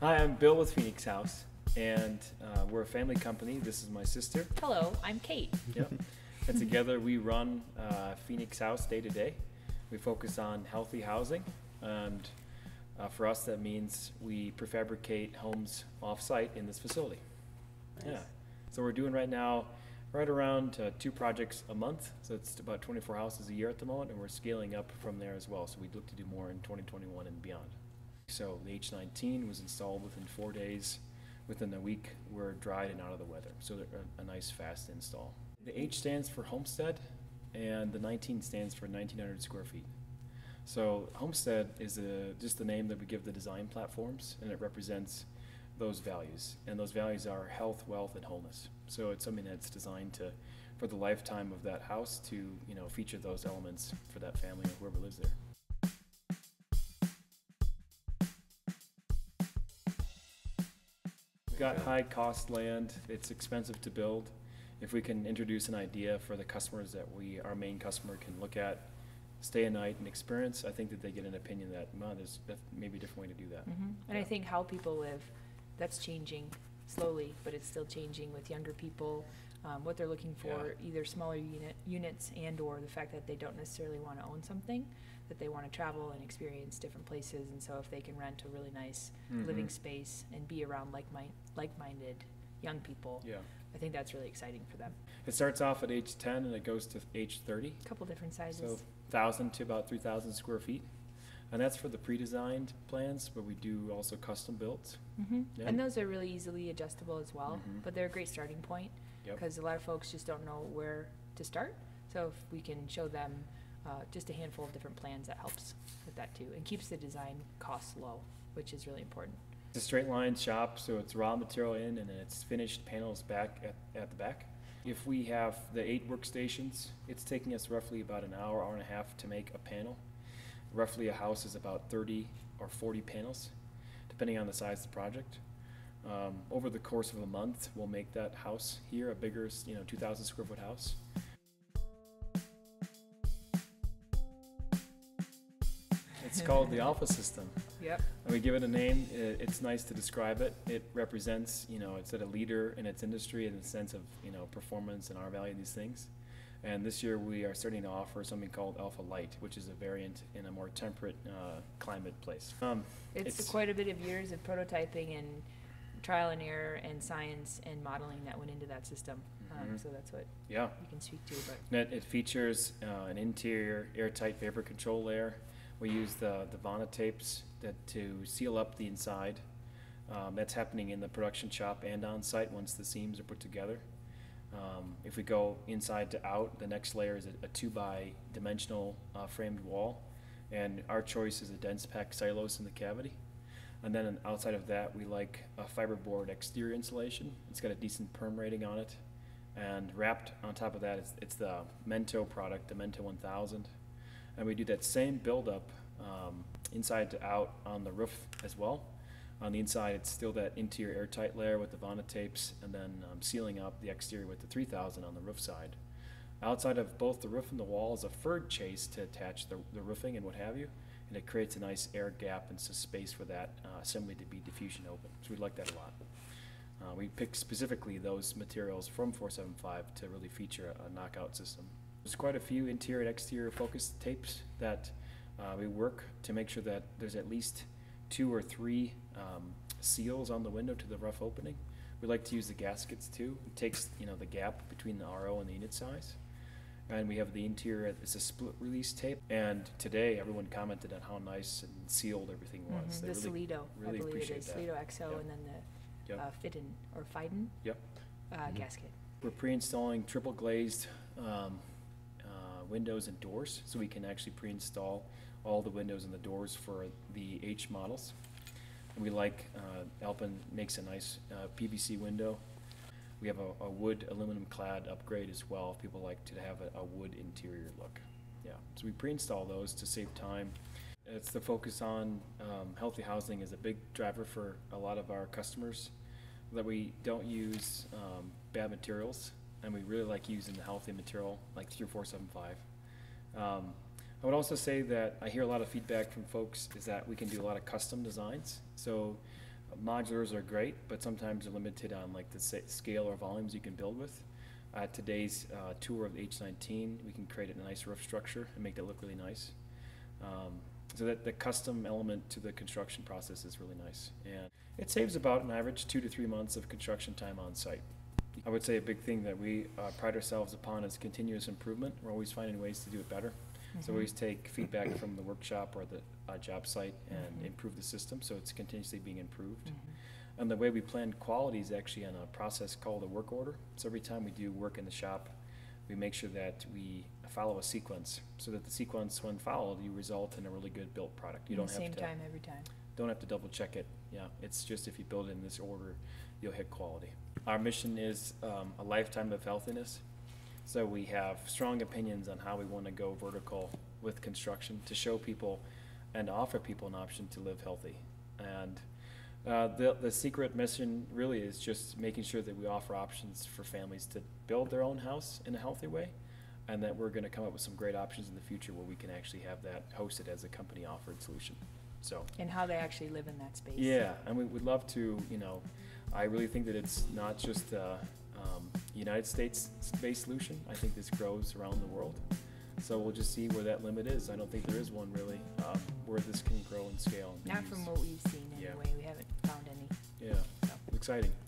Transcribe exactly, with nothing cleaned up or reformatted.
Hi, I'm Bill with Phoenix Haus, and uh, we're a family company. This is my sister. Hello, I'm Kate. Yep. And together we run uh, Phoenix Haus day to day. We focus on healthy housing, and uh, for us that means we prefabricate homes off-site in this facility. Nice. Yeah. So we're doing right now right around uh, two projects a month. So it's about twenty-four houses a year at the moment, and we're scaling up from there as well. So we'd look to do more in twenty twenty-one and beyond. So the H nineteen was installed within four days. Within a week, we're dried and out of the weather. So they're a, a nice, fast install. The H stands for Homestead, and the nineteen stands for nineteen hundred square feet. So Homestead is a, just the name that we give the design platforms, and it represents those values. And those values are health, wealth, and wholeness. So it's something that's designed to, for the lifetime of that house, to you know feature those elements for that family or whoever lives there. We've got high cost land. It's expensive to build. If we can introduce an idea for the customers that we, our main customer, can look at, stay a night and experience, I think that they get an opinion that, well, there's maybe a different way to do that. Mm-hmm. And yeah. I think how people live, that's changing slowly, but it's still changing with younger people. Um, what they're looking for, Yeah. either smaller unit units and or the fact that they don't necessarily want to own something, that they want to travel and experience different places. And so if they can rent a really nice Mm-hmm. living space and be around like mi- like-minded young people, Yeah. I think that's really exciting for them. It starts off at age ten and it goes to age thirty. A couple different sizes. So one thousand to about three thousand square feet. And that's for the pre-designed plans, but we do also custom built. Mm-hmm. Yeah. And those are really easily adjustable as well, Mhm. but they're a great starting point Yep. because a lot of folks just don't know where to start. So if we can show them uh, just a handful of different plans, that helps with that too, and keeps the design costs low, which is really important. It's a straight line shop, so it's raw material in and then it's finished panels back at, at the back. If we have the eight workstations, it's taking us roughly about an hour, hour and a half to make a panel. Roughly a house is about thirty or forty panels, depending on the size of the project. Um, over the course of a month, we'll make that house here a bigger, you know, two thousand square foot house. It's called the Alpha System. Yep. And we give it a name. It's nice to describe it. It represents, you know, it's a leader in its industry in the sense of, you know, performance and our value in these things. And this year we are starting to offer something called Alpha Light, which is a variant in a more temperate uh, climate place. Um, It's, it's quite a bit of years of prototyping and trial and error and science and modeling that went into that system. Um, Mhm. so that's what yeah. you can speak to. But It, it features uh, an interior airtight vapor control layer. We use the, the Vana tapes that, to seal up the inside. Um, that's happening in the production shop and on site once the seams are put together. Um, if we go inside to out, the next layer is a, a two by dimensional uh, framed wall, and our choice is a dense packed cellulose in the cavity. And then outside of that, we like a fiberboard exterior insulation. It's got a decent perm rating on it, and wrapped on top of that, it's, it's the Mento product, the Mento one thousand. And we do that same buildup um, inside to out on the roof as well. On the inside, it's still that interior airtight layer with the Vana tapes, and then um, sealing up the exterior with the three thousand on the roof side. Outside of both the roof and the wall is a furred chase to attach the, the roofing and what have you, and it creates a nice air gap and some space for that uh, assembly to be diffusion open. So we like that a lot. Uh, we pick specifically those materials from four seven five to really feature a, a knockout system. There's quite a few interior and exterior focus tapes that uh, we work to make sure that there's at least two or three um, seals on the window to the rough opening. We like to use the gaskets too. It takes you know the gap between the R O and the unit size. And we have the interior, it's a split release tape. And today everyone commented on how nice and sealed everything was. mm-hmm. They the really, Solido, really I believe it appreciate is that. Solido X O, Yep. and then the Yep. uh, Fidden or Fiden Yep. uh, Mhm. gasket. We're pre-installing triple glazed um, uh, windows and doors, so we can actually pre-install all the windows and the doors for the H models. And we like, uh, Alpine makes a nice uh, P V C window. We have a, a wood aluminum clad upgrade as well if people like to have a, a wood interior look. Yeah, so we pre-install those to save time. It's the focus on um, healthy housing is a big driver for a lot of our customers, that we don't use um, bad materials, and we really like using the healthy material like through four seven five. Um, I would also say that I hear a lot of feedback from folks is that we can do a lot of custom designs. So Modulars are great, but sometimes they're limited on like the sa- scale or volumes you can build with. Uh, today's uh, tour of the H nineteen, we can create a nice roof structure and make it look really nice. Um, so that the custom element to the construction process is really nice. And it saves about an average two to three months of construction time on site. I would say a big thing that we uh, pride ourselves upon is continuous improvement. We're always finding ways to do it better. Mm-hmm. So we always take feedback from the workshop or the uh, job site and Mm-hmm. improve the system, so it's continuously being improved. Mhm. And the way we plan quality is actually on a process called a work order. So every time we do work in the shop, we make sure that we follow a sequence, so that the sequence, when followed, you result in a really good built product. You In don't the have same to time every time. don't have to double check it. Yeah, it's just if you build it in this order, you'll hit quality. Our mission is um, a lifetime of healthiness. So we have strong opinions on how we want to go vertical with construction to show people and offer people an option to live healthy. And uh, the, the secret mission really is just making sure that we offer options for families to build their own house in a healthy way, and that we're going to come up with some great options in the future where we can actually have that hosted as a company offered solution. So. And how they actually live in that space. Yeah, and we would love to, you know, I really think that it's not just a um, United States-based solution. I think this grows around the world. So we'll just see where that limit is. I don't think there is one really, um, where this can grow and scale. And be Not used. from what we've seen Yeah. anyway. We haven't found any. Yeah, So. exciting.